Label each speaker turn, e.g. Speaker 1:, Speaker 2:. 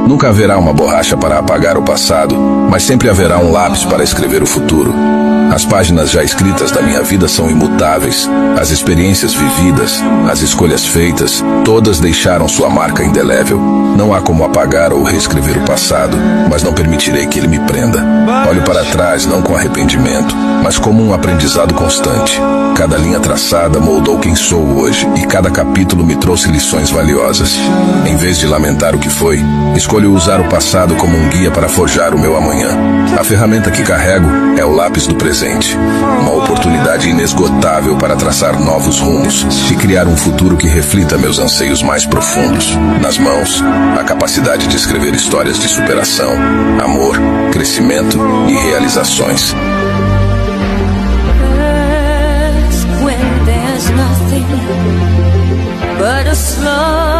Speaker 1: Nunca haverá uma borracha para apagar o passado, mas sempre haverá um lápis para escrever o futuro. As páginas já escritas da minha vida são imutáveis. As experiências vividas, as escolhas feitas, todas deixaram sua marca indelével. Não há como apagar ou reescrever o passado, mas não permitirei que ele me prenda. Olho para trás não com arrependimento, mas como um aprendizado constante. Cada linha traçada moldou quem sou hoje, e cada capítulo me trouxe lições valiosas. Em vez de lamentar o que foi, escolho usar o passado como um guia para forjar o meu amanhã. A ferramenta que carrego é o lápis do presente, uma oportunidade inesgotável para traçar novos rumos e criar um futuro que reflita meus anseios mais profundos. Nas mãos, a capacidade de escrever histórias de superação, amor, crescimento e realizações.
Speaker 2: When there's nothing but a slow